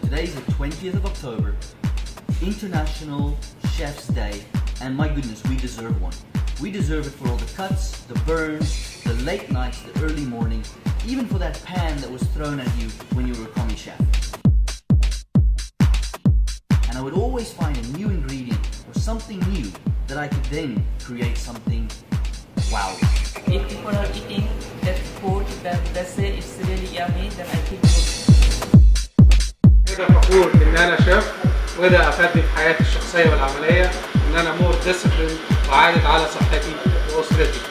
Today is the 20th of October, International Chef's Day, and my goodness, we deserve one. We deserve it for all the cuts, the burns, the late nights, the early mornings, even for that pan that was thrown at you when you were a commie chef. And I would always find a new ingredient or something new that I could then create something wow. If people are eating that food, then they say it's really yummy, then I think كده فخور ان انا شيف وده افادني في حياتي الشخصيه والعمليه ان انا مور ديسيبلين وعادت على صحتي واسرتي.